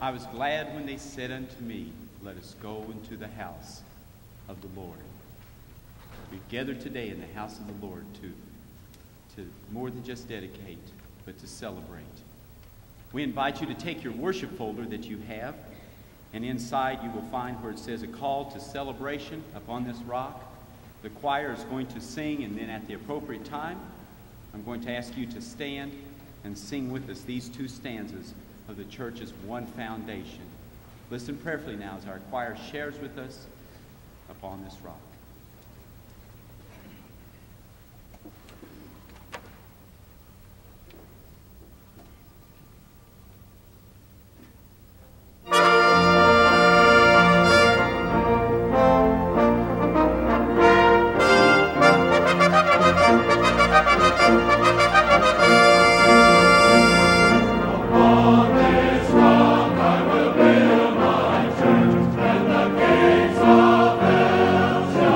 I was glad when they said unto me, let us go into the house of the Lord. We gathered today in the house of the Lord to more than just dedicate, but to celebrate. We invite you to take your worship folder that you have, and inside you will find where it says a call to celebration upon this rock. The choir is going to sing, and then at the appropriate time, I'm going to ask you to stand and sing with us these two stanzas of the church's one foundation. Listen prayerfully now as our choir shares with us upon this rock. Shall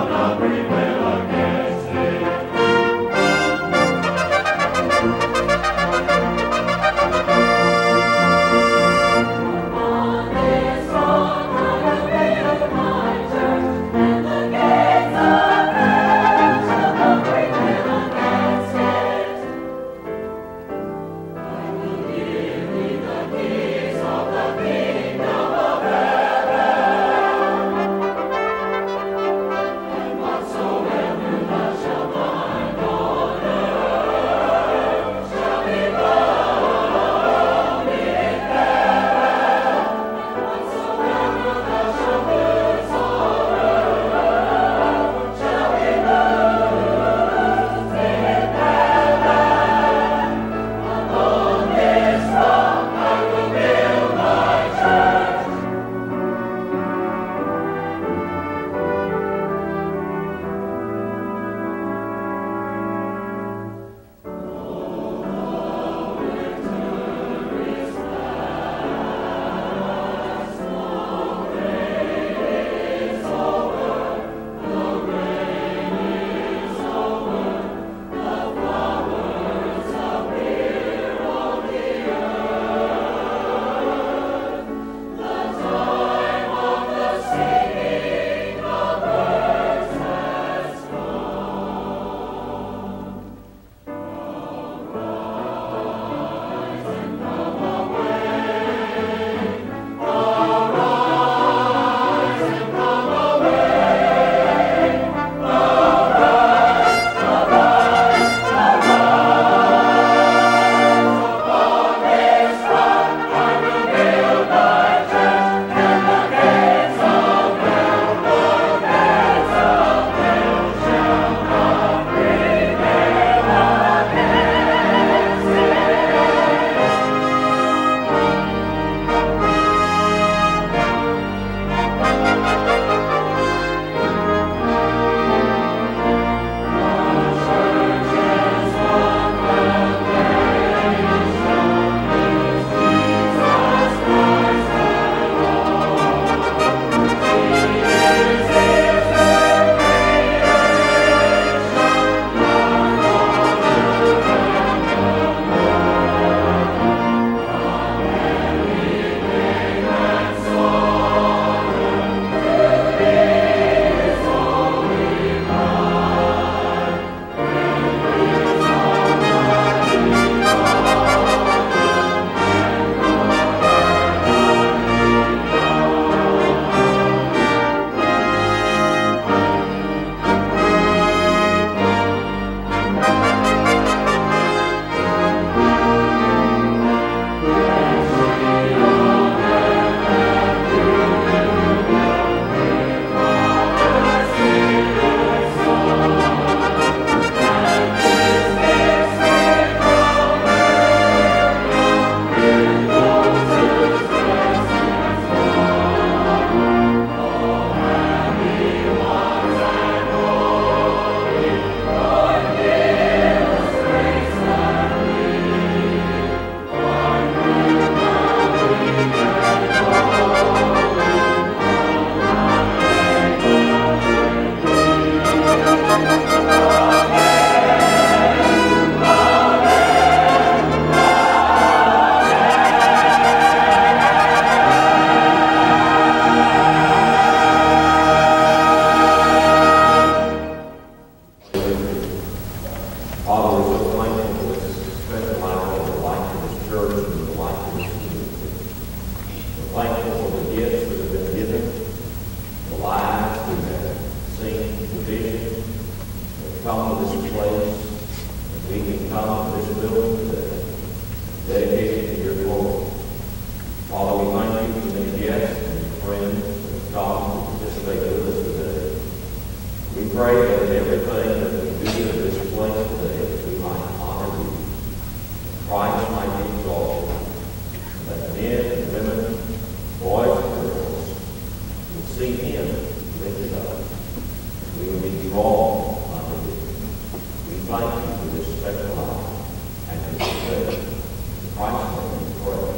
come to this place, that we can come to this building today, dedicated to your glory. Father, we thank you for the guests and friends that have come to participate with us today. We pray that in everything that we do in this place today, that we might honor you. Christ might be exalted, that men and women, boys and girls, would see him lifted up. We would be drawn unto you. We thank you for this special hour and this day. In Christ's name we pray.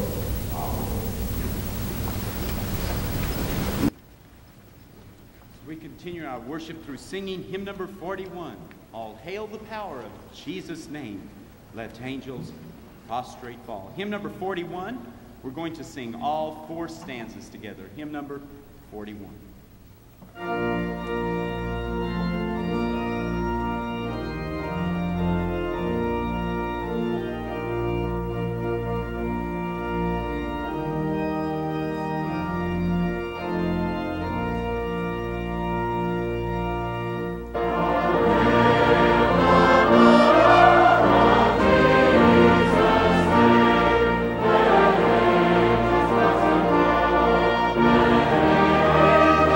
We continue our worship through singing hymn number 41, All Hail the Power of Jesus' Name, Let Angels Prostrate Fall. Hymn number 41, we're going to sing all 4 stanzas together. Hymn number 41. Amen.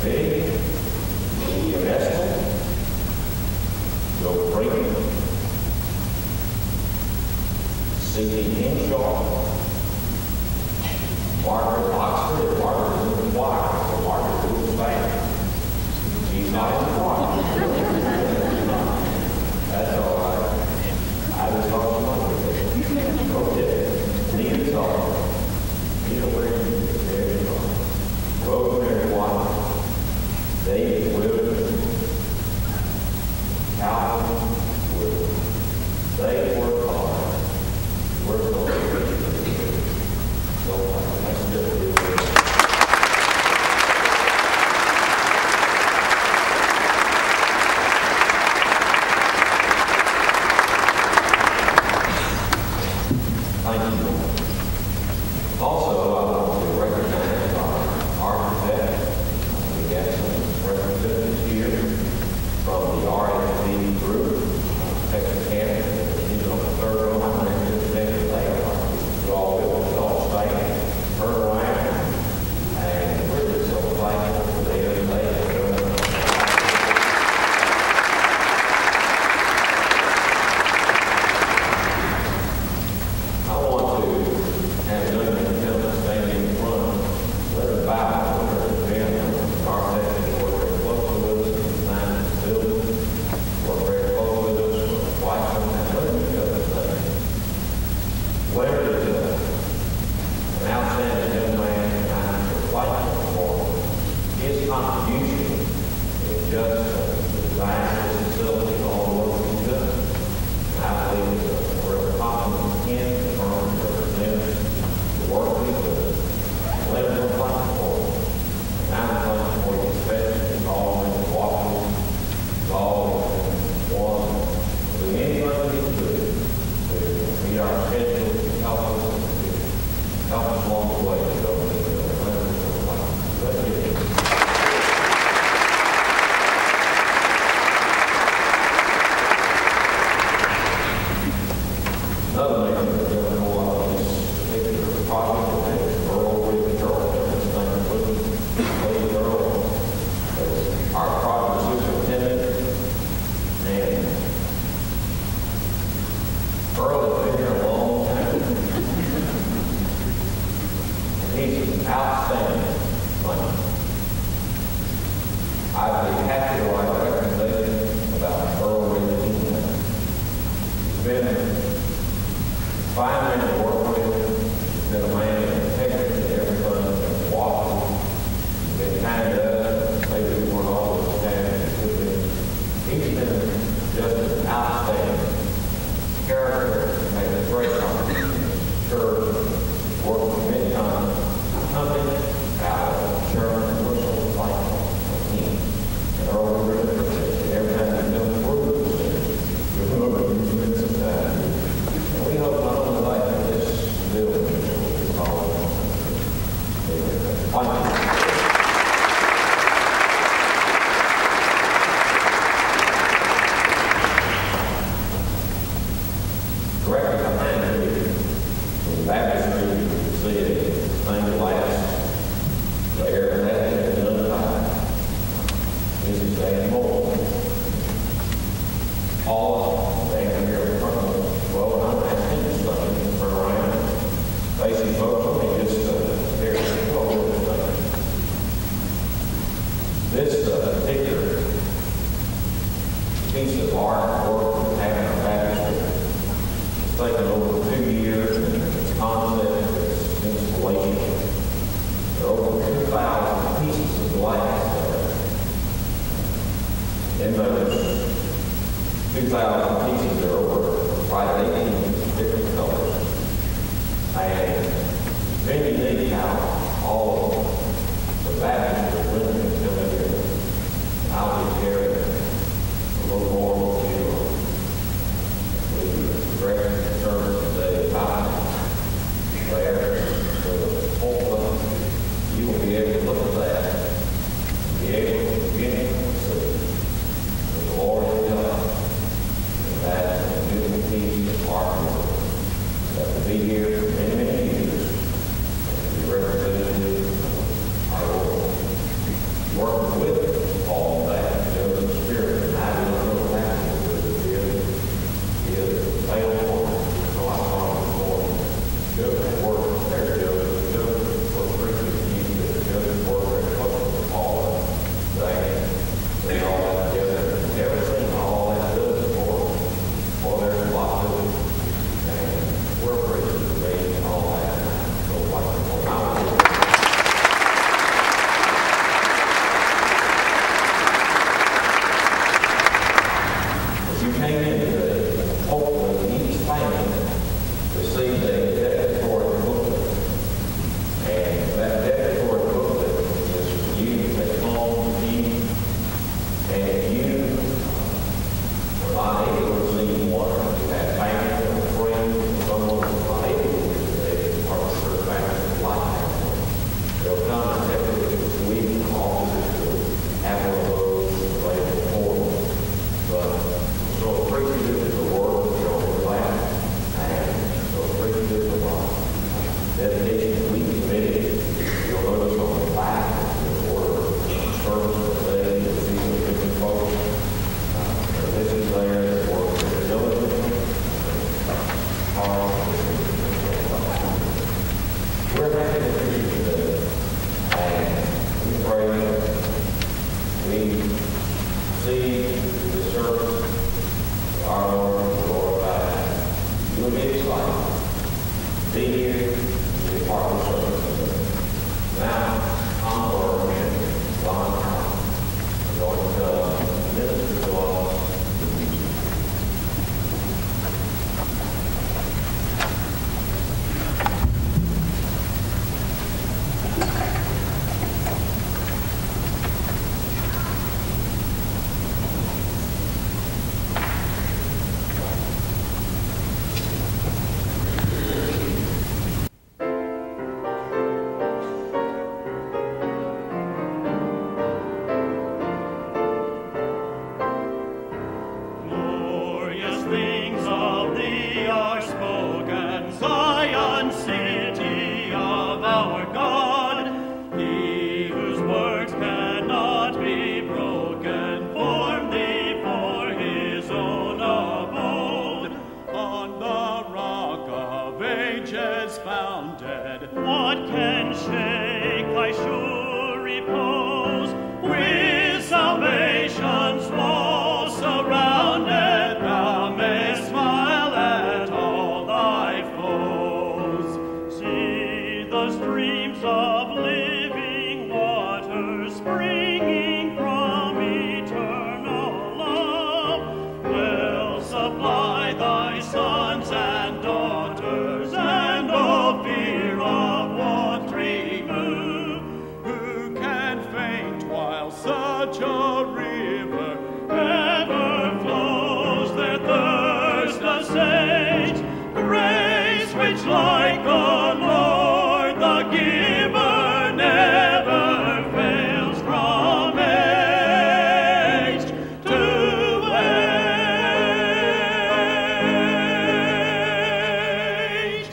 Big, William Estel, Joe Freeman, C.D. Henshaw, Margaret Oxford, and Margaret is in the choir, so Margaret is back. She's not in the choir. That's all right. I was talking about it. Okay. Need's all. You know where there you go. Rosemary White, David Williams, Calvin Williams. They work hard. Work hard. So that's just it. That beautiful piece of art such a river ever flows, their thirst assuage, grace which like the Lord the giver never fails from age to age.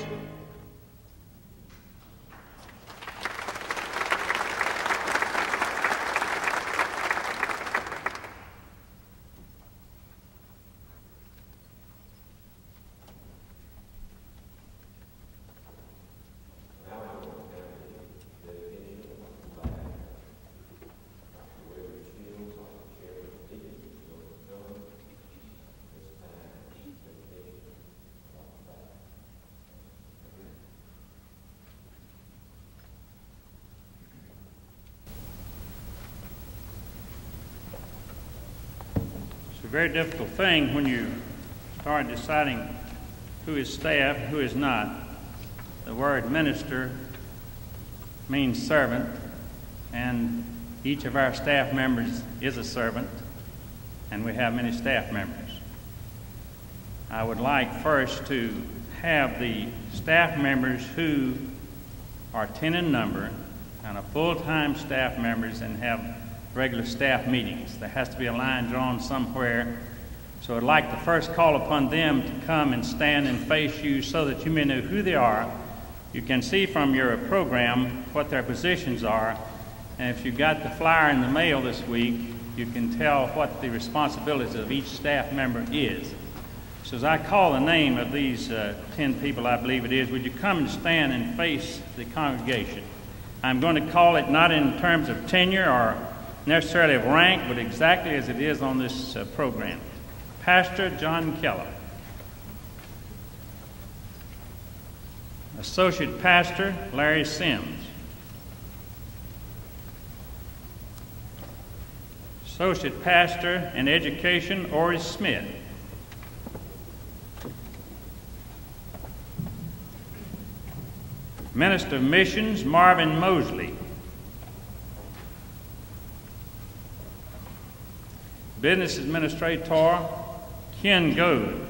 It's a very difficult thing when you start deciding who is staff, who is not. The word minister means servant, and each of our staff members is a servant, and we have many staff members. I would like first to have the staff members who are 10 in number, kind of full-time staff members, and have regular staff meetings. There has to be a line drawn somewhere. So I'd like to first call upon them to come and stand and face you so that you may know who they are. You can see from your program what their positions are, and if you got the flyer in the mail this week, you can tell what the responsibilities of each staff member is. So as I call the name of these 10 people, I believe it is, would you come and stand and face the congregation? I'm going to call it not in terms of tenure or necessarily of rank, but exactly as it is on this program. Pastor John Keller. Associate Pastor Larry Sims. Associate Pastor in Education Ori Smith. Minister of Missions Marvin Mosley. Business Administrator Ken Goad.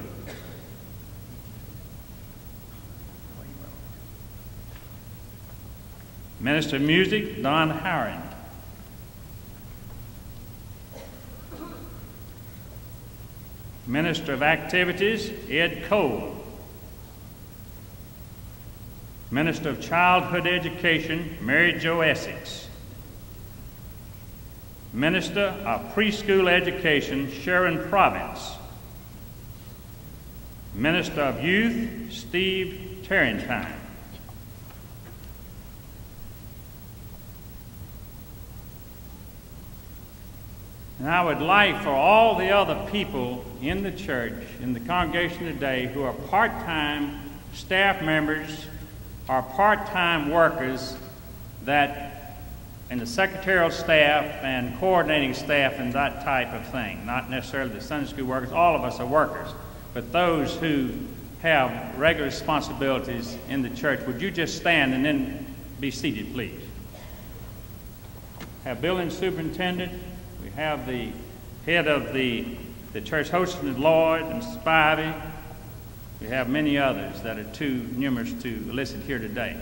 Minister of Music Don Howard. Minister of Activities Ed Cole. Minister of Childhood Education Mary Jo Essex. Minister of Preschool Education Sharon Province. Minister of Youth Steve Tarrantine. And I would like for all the other people in the church, in the congregation today, who are part-time staff members or part-time workers that in the secretarial staff and coordinating staff and that type of thing, not necessarily the Sunday school workers, all of us are workers, but those who have regular responsibilities in the church, would you just stand and then be seated, please? Have building superintendent, we have the head of the church hosting the Lord, and Spivey. We have many others that are too numerous to elicit here today.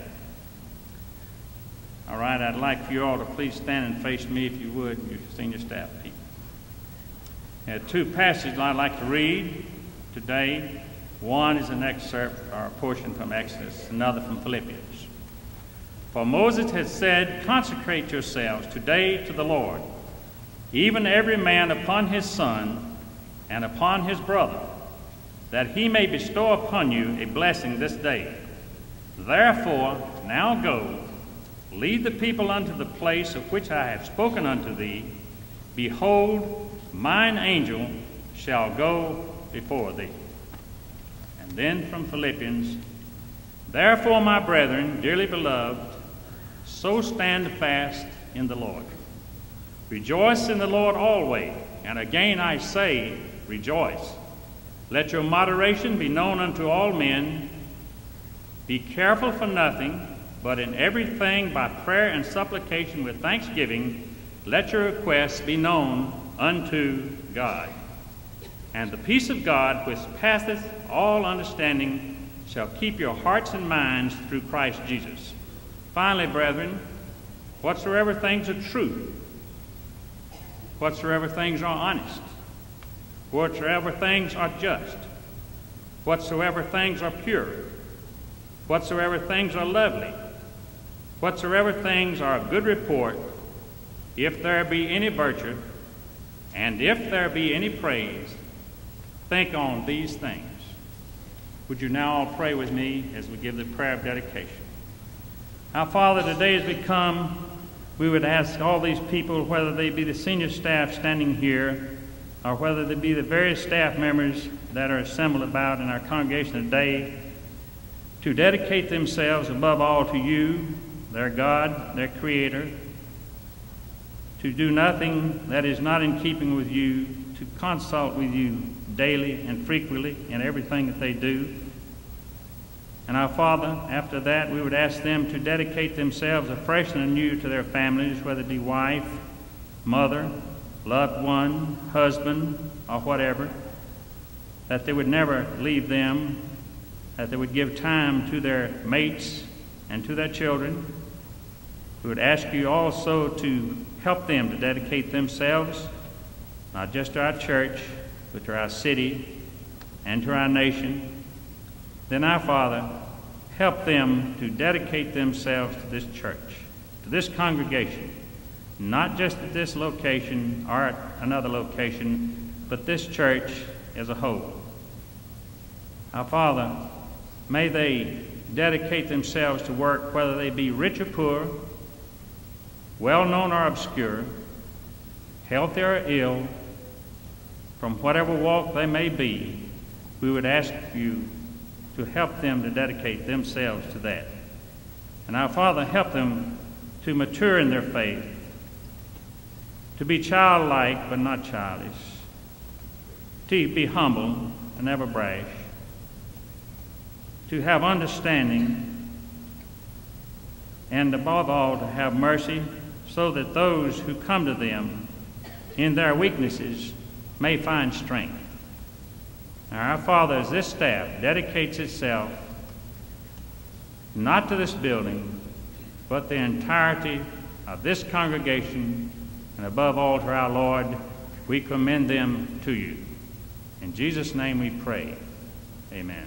All right, I'd like for you all to please stand and face me if you would, your senior staff people. There are two passages I'd like to read today. One is an excerpt or a portion from Exodus, another from Philippians. For Moses has said, consecrate yourselves today to the Lord, even every man upon his son and upon his brother, that he may bestow upon you a blessing this day. Therefore, now go, lead the people unto the place of which I have spoken unto thee. Behold, mine angel shall go before thee. And then from Philippians, therefore, my brethren, dearly beloved, so stand fast in the Lord. Rejoice in the Lord always, and again I say, rejoice. Let your moderation be known unto all men. Be careful for nothing, but in everything by prayer and supplication with thanksgiving, let your requests be known unto God. And the peace of God, which passeth all understanding, shall keep your hearts and minds through Christ Jesus. Finally, brethren, whatsoever things are true, whatsoever things are honest, whatsoever things are just, whatsoever things are pure, whatsoever things are lovely, whatsoever things are of good report, if there be any virtue, and if there be any praise, think on these things. Would you now all pray with me as we give the prayer of dedication? Our Father, today as we come, we would ask all these people, whether they be the senior staff standing here, or whether they be the various staff members that are assembled about in our congregation today, to dedicate themselves above all to you, their God, their Creator, to do nothing that is not in keeping with you, to consult with you daily and frequently in everything that they do. And our Father, after that, we would ask them to dedicate themselves afresh and anew to their families, whether it be wife, mother, loved one, husband, or whatever, that they would never leave them, that they would give time to their mates and to their children. We would ask you also to help them to dedicate themselves, not just to our church, but to our city and to our nation. Then our Father, help them to dedicate themselves to this church, to this congregation, not just at this location or at another location, but this church as a whole. Our Father, may they dedicate themselves to work, whether they be rich or poor, well-known or obscure, healthy or ill, from whatever walk they may be. We would ask you to help them to dedicate themselves to that. And our Father, help them to mature in their faith, to be childlike but not childish, to be humble and never brash, to have understanding, and above all to have mercy, so that those who come to them in their weaknesses may find strength. Now, our Father, as this staff dedicates itself not to this building, but the entirety of this congregation, and above all to our Lord, we commend them to you. In Jesus' name we pray. Amen.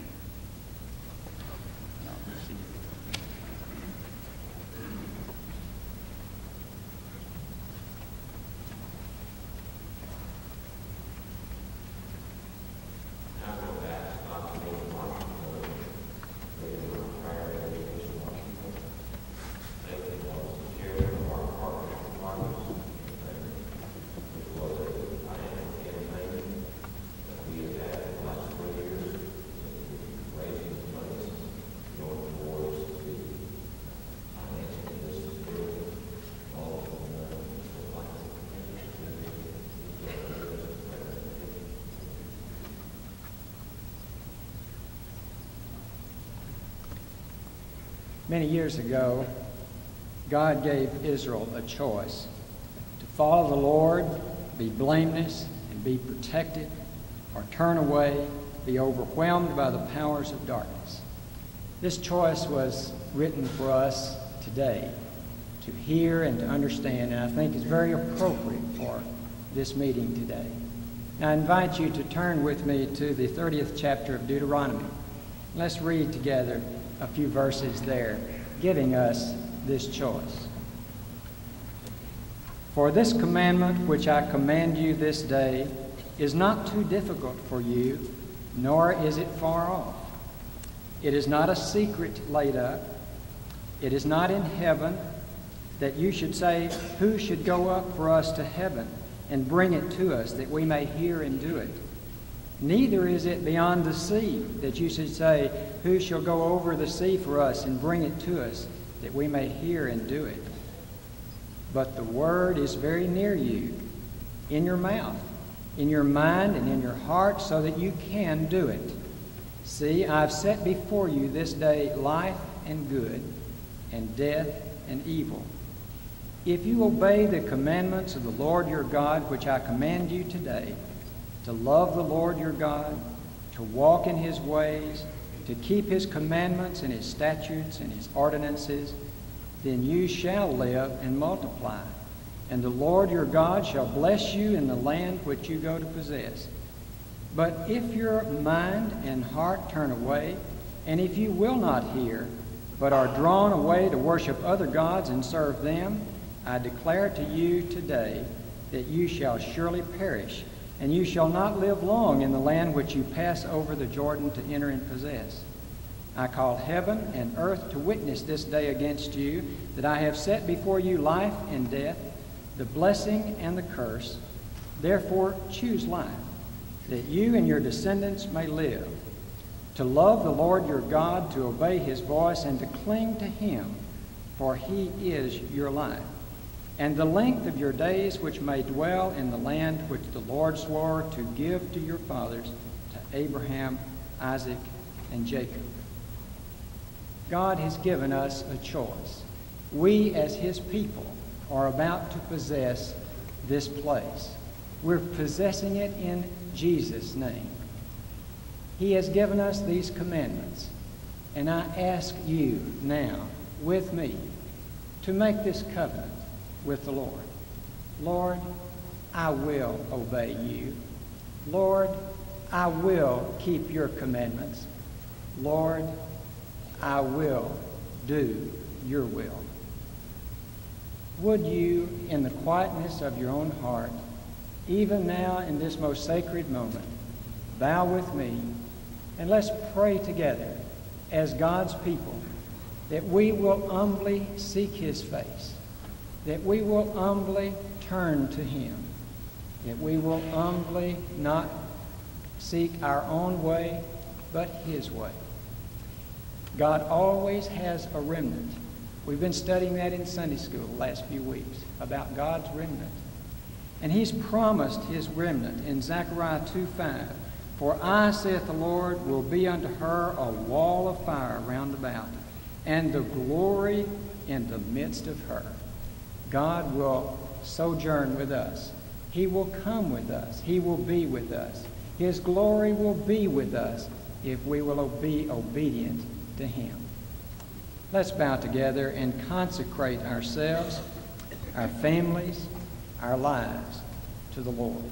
Many years ago, God gave Israel a choice to follow the Lord, be blameless, and be protected, or turn away, be overwhelmed by the powers of darkness. This choice was written for us today to hear and to understand, and I think is very appropriate for this meeting today. Now, I invite you to turn with me to the 30th chapter of Deuteronomy. Let's read together a few verses there, giving us this choice. For this commandment which I command you this day is not too difficult for you, nor is it far off. It is not a secret laid up. It is not in heaven, that you should say, who should go up for us to heaven and bring it to us, that we may hear and do it? Neither is it beyond the sea, that you should say, who shall go over the sea for us and bring it to us, that we may hear and do it? But the word is very near you, in your mouth, in your mind, and in your heart, so that you can do it. See, I've set before you this day life and good, and death and evil. If you obey the commandments of the Lord your God, which I command you today, to love the Lord your God, to walk in his ways, to keep his commandments and his statutes and his ordinances, then you shall live and multiply. And the Lord your God shall bless you in the land which you go to possess. But if your mind and heart turn away, and if you will not hear, but are drawn away to worship other gods and serve them, I declare to you today that you shall surely perish, and you shall not live long in the land which you pass over the Jordan to enter and possess. I call heaven and earth to witness this day against you, that I have set before you life and death, the blessing and the curse. Therefore choose life, that you and your descendants may live, to love the Lord your God, to obey his voice, and to cling to him, for he is your life, and the length of your days, which may dwell in the land which the Lord swore to give to your fathers, to Abraham, Isaac, and Jacob. God has given us a choice. We, as his people, are about to possess this place. We're possessing it in Jesus' name. He has given us these commandments, and I ask you now, with me, to make this covenant with the Lord. Lord, I will obey you. Lord, I will keep your commandments. Lord, I will do your will. Would you, in the quietness of your own heart, even now in this most sacred moment, bow with me, and let's pray together as God's people that we will humbly seek his face, that we will humbly turn to him, that we will humbly not seek our own way, but his way. God always has a remnant. We've been studying that in Sunday school the last few weeks, about God's remnant. And he's promised his remnant in Zechariah 2:5. For I, saith the Lord, will be unto her a wall of fire round about, and the glory in the midst of her. God will sojourn with us. He will come with us. He will be with us. His glory will be with us if we will be obedient to him. Let's bow together and consecrate ourselves, our families, our lives to the Lord.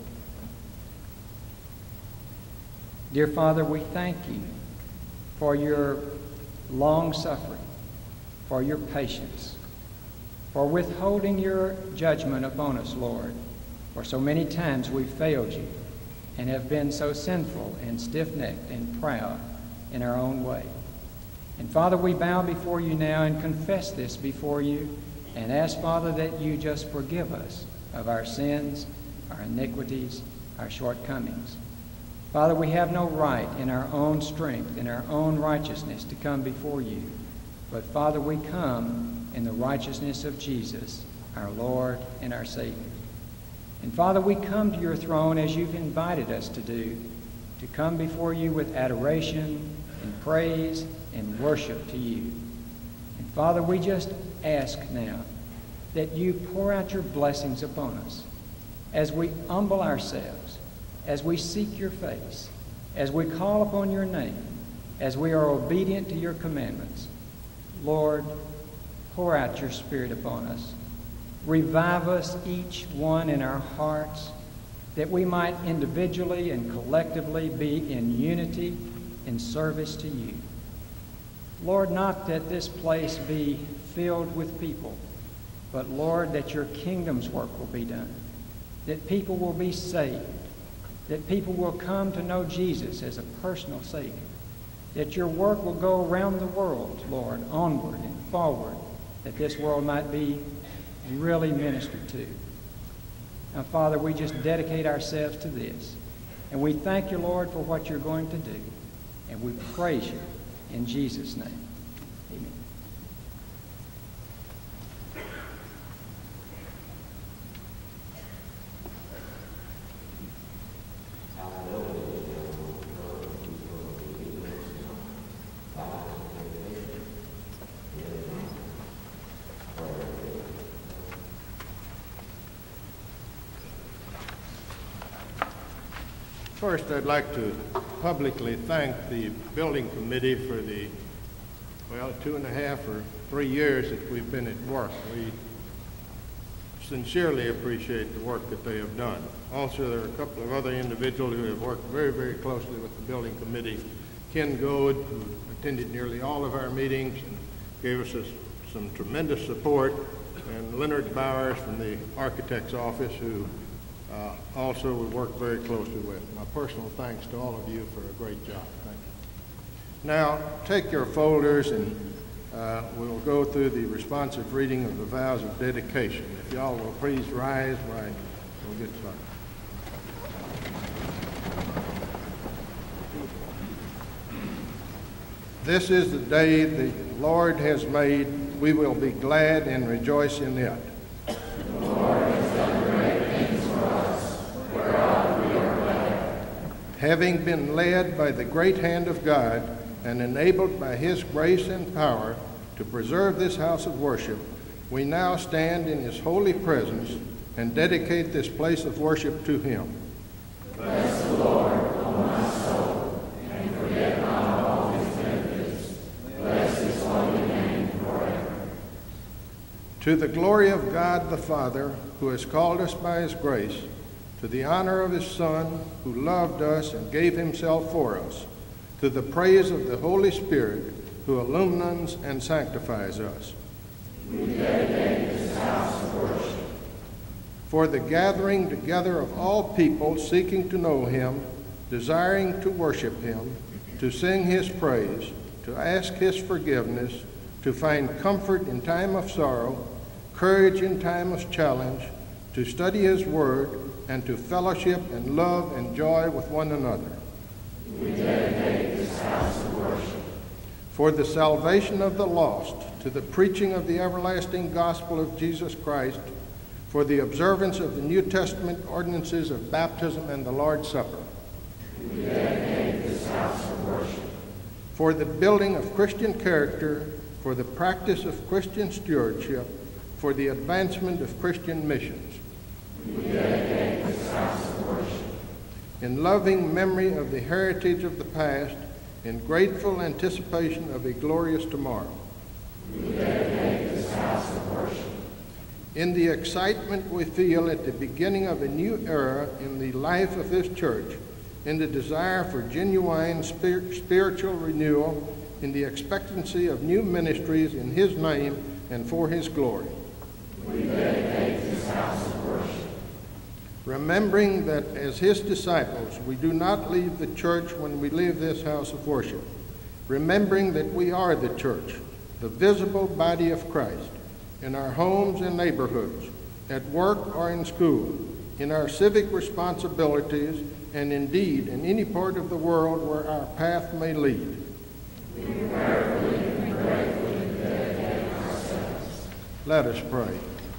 Dear Father, we thank you for your long suffering, for your patience, for withholding your judgment upon us, Lord. For so many times we've failed you and have been so sinful and stiff-necked and proud in our own way. And Father, we bow before you now and confess this before you and ask, Father, that you just forgive us of our sins, our iniquities, our shortcomings. Father, we have no right in our own strength, in our own righteousness to come before you. But Father, we come in the righteousness of Jesus, our Lord and our Savior. And Father, we come to your throne as you've invited us to do, to come before you with adoration and praise and worship to you. And Father, we just ask now that you pour out your blessings upon us as we humble ourselves, as we seek your face, as we call upon your name, as we are obedient to your commandments. Lord, pour out your Spirit upon us. Revive us, each one in our hearts, that we might individually and collectively be in unity in service to you. Lord, not that this place be filled with people, but Lord, that your kingdom's work will be done, that people will be saved, that people will come to know Jesus as a personal Savior, that your work will go around the world, Lord, onward and forward, that this world might be really ministered to. Now, Father, we just dedicate ourselves to this, and we thank you, Lord, for what you're going to do, and we praise you in Jesus' name. Amen. First, I'd like to publicly thank the building committee for the, 2.5 or 3 years that we've been at work. We sincerely appreciate the work that they have done. Also, there are a couple of other individuals who have worked very, very closely with the building committee. Ken Goad, who attended nearly all of our meetings and gave us some tremendous support, and Leonard Bowers from the architect's office, who also we work very closely with. My personal thanks to all of you for a great job. Thank you. Now, take your folders and we'll go through the responsive reading of the vows of dedication. If y'all will please rise while we'll get started. This is the day the Lord has made. We will be glad and rejoice in it. The Lord has done great things for us, whereof we are glad. Having been led by the great hand of God and enabled by his grace and power to preserve this house of worship, we now stand in his holy presence and dedicate this place of worship to him. Bless the Lord, O my soul, and forget not all his benefits. Bless his holy name forever. To the glory of God the Father, who has called us by his grace, to the honor of his Son, who loved us and gave himself for us, to the praise of the Holy Spirit, who illumines and sanctifies us. We dedicate this house of worship. For the gathering together of all people seeking to know him, desiring to worship him, to sing his praise, to ask his forgiveness, to find comfort in time of sorrow, courage in time of challenge, to study his word, and to fellowship and love and joy with one another. We dedicate this house of worship. For the salvation of the lost, to the preaching of the everlasting gospel of Jesus Christ, for the observance of the New Testament ordinances of baptism and the Lord's Supper. We dedicate this house of worship. For the building of Christian character, for the practice of Christian stewardship, for the advancement of Christian missions. We dedicate this house of worship. In loving memory of the heritage of the past, in grateful anticipation of a glorious tomorrow. We dedicate this house of worship. In the excitement we feel at the beginning of a new era in the life of this church, in the desire for genuine spiritual renewal, in the expectancy of new ministries in his name and for his glory. We dedicate this house of worship. Remembering that as his disciples, we do not leave the church when we leave this house of worship. Remembering that we are the church, the visible body of Christ, in our homes and neighborhoods, at work or in school, in our civic responsibilities, and indeed in any part of the world where our path may lead. We prayerfully and gratefully dedicate ourselves. Let us pray.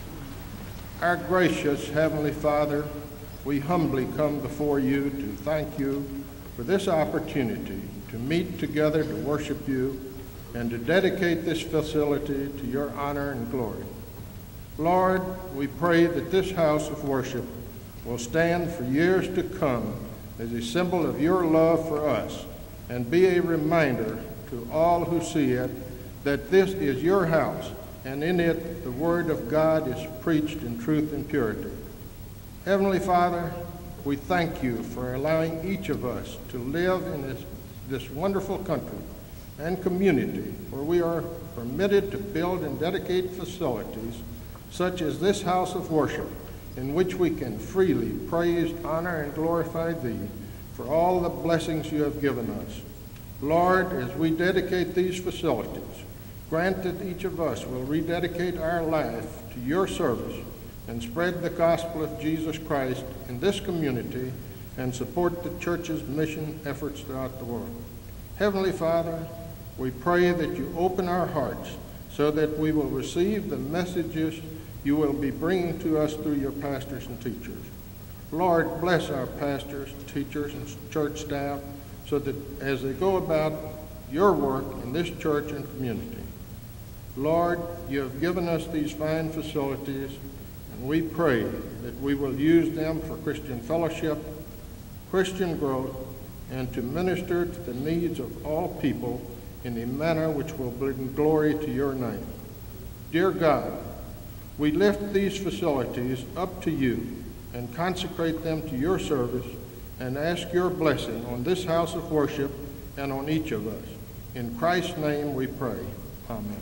Our gracious Heavenly Father, we humbly come before you to thank you for this opportunity to meet together to worship you and to dedicate this facility to your honor and glory. Lord, we pray that this house of worship will stand for years to come as a symbol of your love for us and be a reminder to all who see it that this is your house, and in it the word of God is preached in truth and purity. Heavenly Father, we thank you for allowing each of us to live in this wonderful country and community where we are permitted to build and dedicate facilities such as this house of worship, in which we can freely praise, honor, and glorify thee for all the blessings you have given us. Lord, as we dedicate these facilities, grant that each of us will rededicate our life to your service and spread the gospel of Jesus Christ in this community and support the church's mission efforts throughout the world. Heavenly Father, we pray that you open our hearts so that we will receive the messages you will be bringing to us through your pastors and teachers. Lord, bless our pastors, teachers, and church staff so that as they go about your work in this church and community. Lord, you have given us these fine facilities, and we pray that we will use them for Christian fellowship, Christian growth, and to minister to the needs of all people in a manner which will bring glory to your name. Dear God, we lift these facilities up to you and consecrate them to your service and ask your blessing on this house of worship and on each of us. In Christ's name we pray. Amen.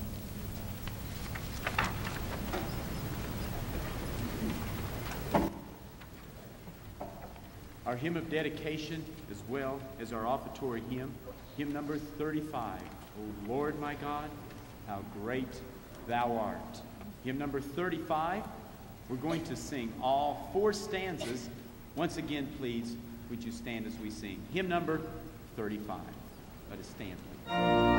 Our hymn of dedication, as well as our offertory hymn, hymn number 35, O Lord my God, how great thou art. Hymn number 35, we're going to sing all 4 stanzas. Once again, please, would you stand as we sing? Hymn number 35. Let us stand, please.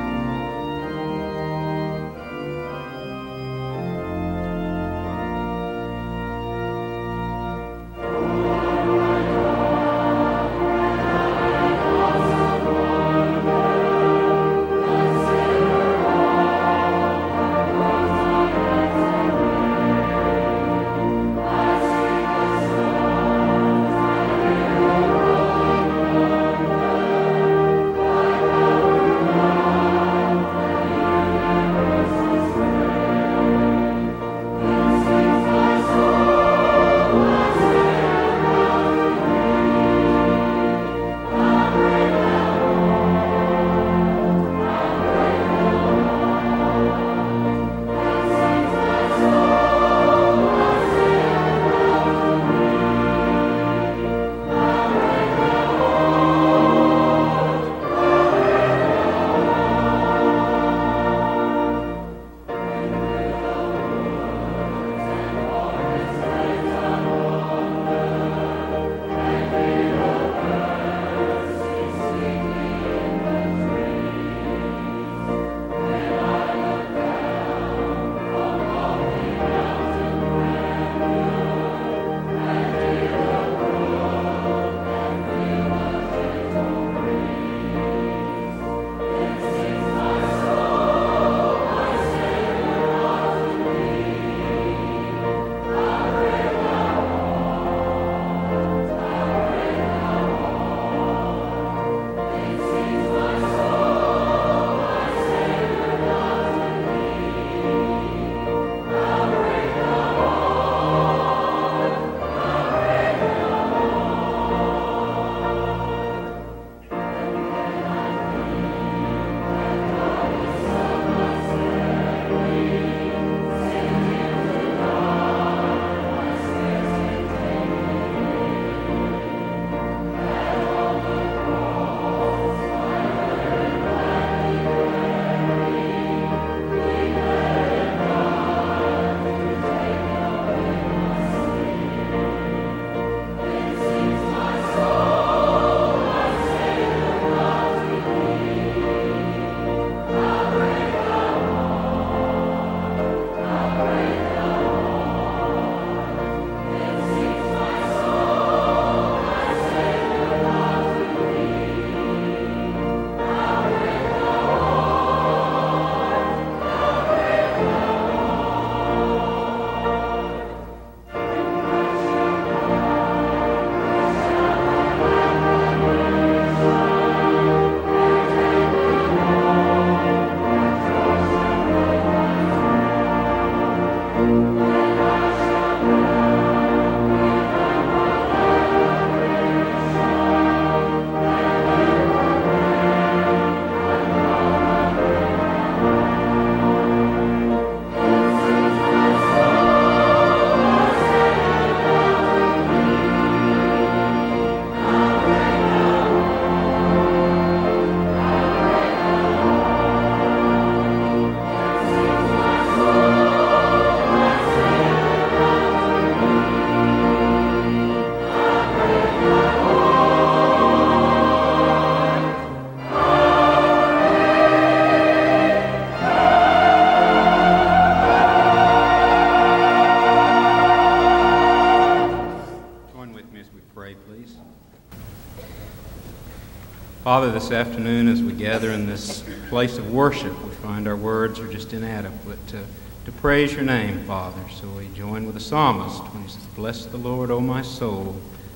Father, this afternoon as we gather in this place of worship, we find our words are just inadequate to praise your name, Father. So we join with the psalmist when he says, "Bless the Lord, O my soul,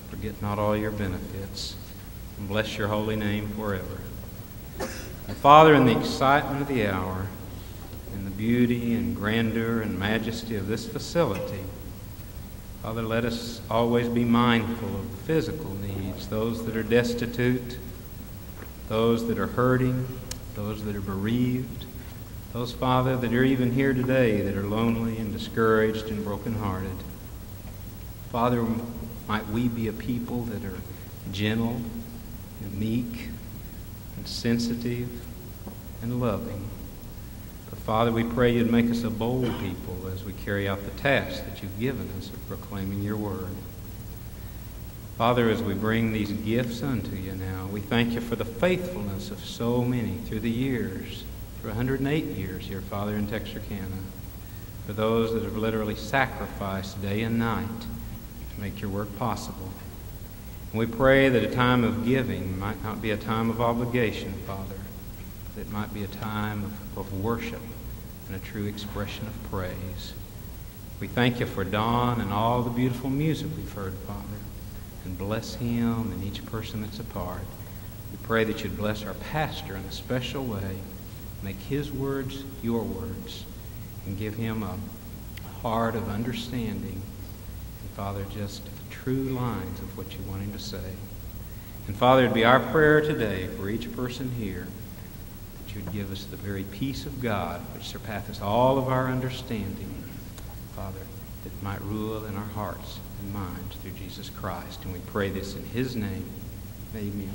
Forget not all your benefits. And bless your holy name forever. And Father, in the excitement of the hour, in the beauty and grandeur and majesty of this facility, Father, let us always be mindful of the physical needs, those that are destitute, those that are hurting, those that are bereaved, those, Father, that are even here today that are lonely and discouraged and brokenhearted. Father, might we be a people that are gentle and meek and sensitive and loving. But Father, we pray you'd make us a bold people as we carry out the task that you've given us of proclaiming your word. Father, as we bring these gifts unto you now, we thank you for the faithfulness of so many through the years, through 108 years here, Father, in Texarkana, for those that have literally sacrificed day and night to make your work possible. And we pray that a time of giving might not be a time of obligation, Father, but it might be a time of worship and a true expression of praise. We thank you for Don and all the beautiful music we've heard, Father, and bless him and each person that's a part. We pray that you'd bless our pastor in a special way, make his words your words, and give him a heart of understanding, and Father, just true lines of what you want him to say. And Father, it'd be our prayer today for each person here that you'd give us the very peace of God which surpasseth all of our understanding, Father, that it might rule in our hearts and minds through Jesus Christ. And we pray this in his name. Amen.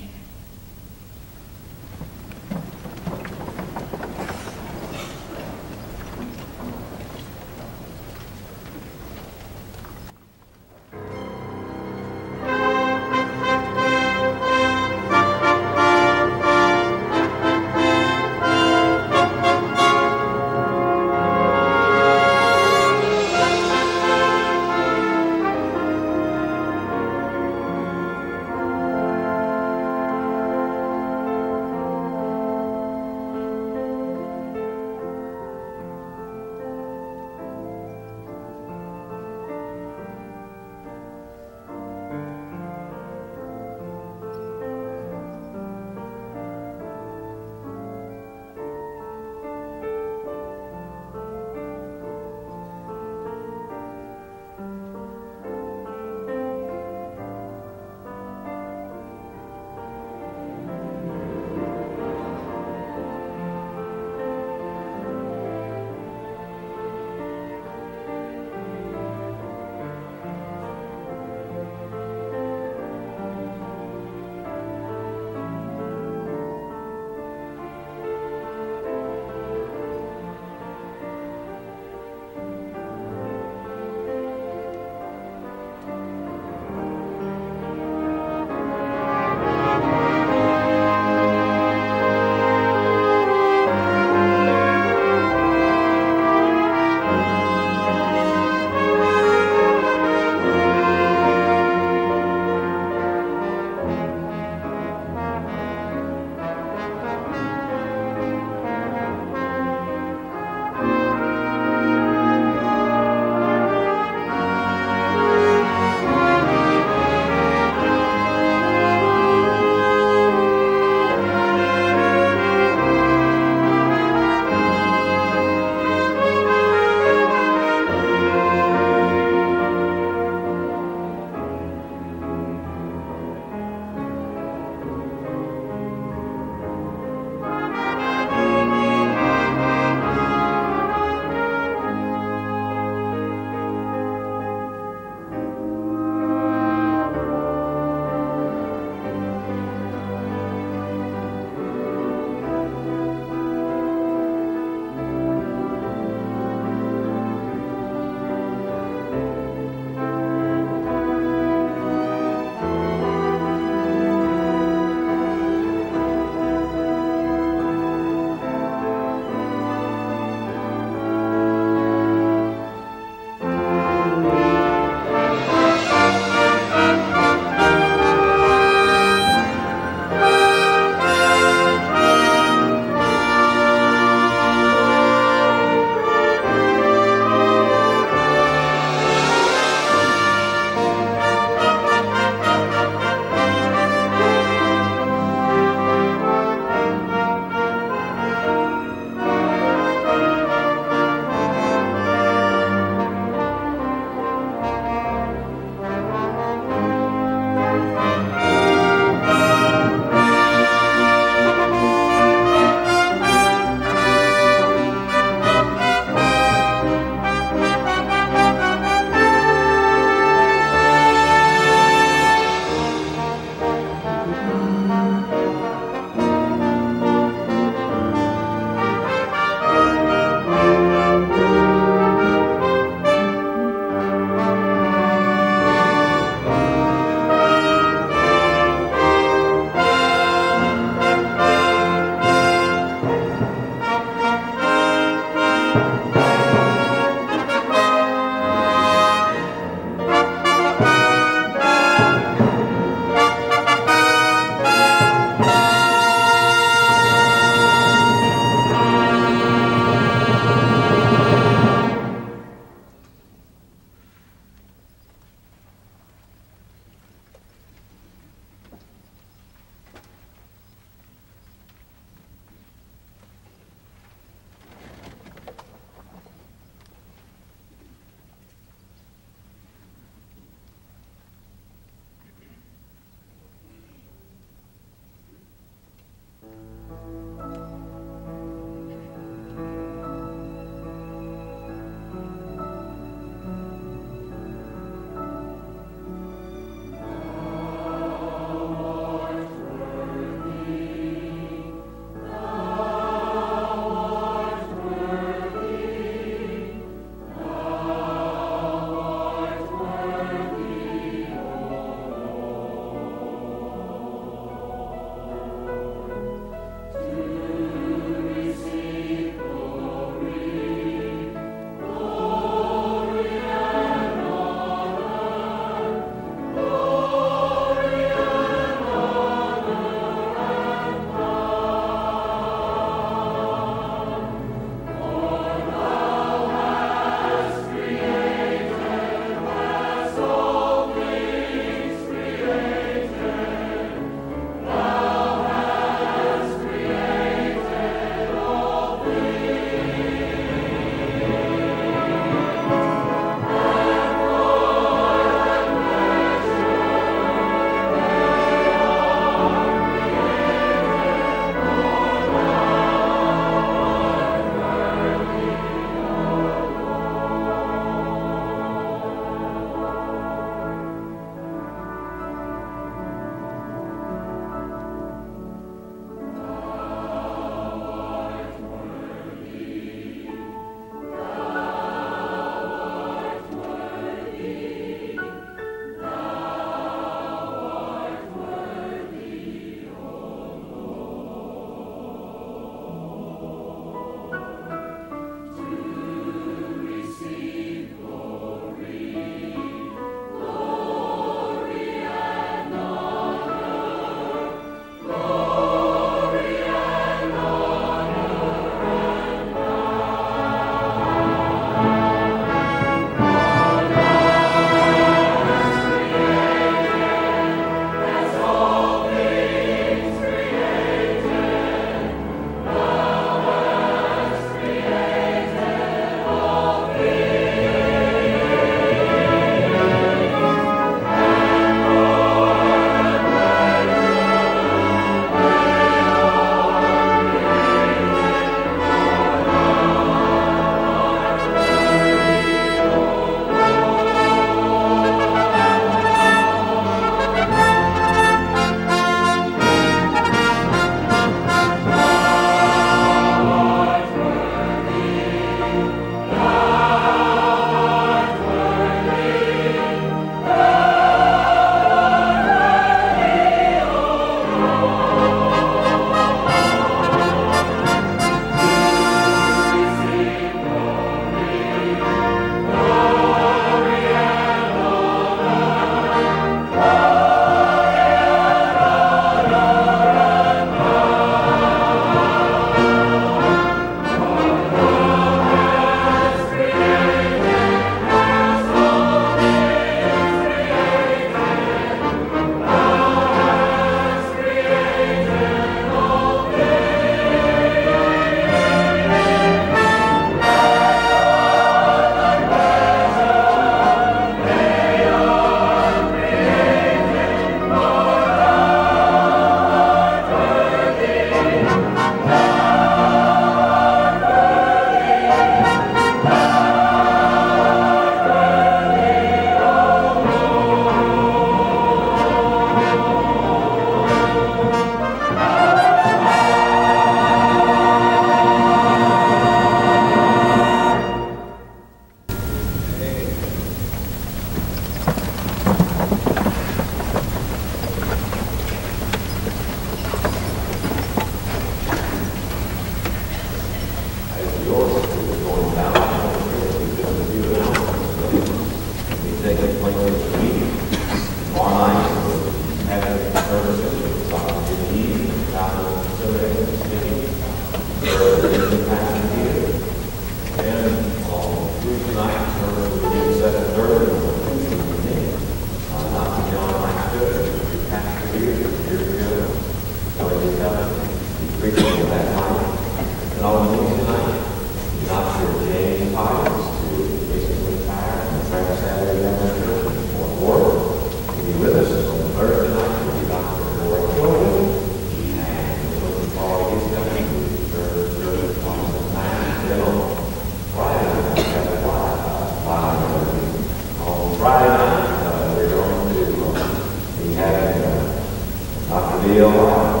be alive.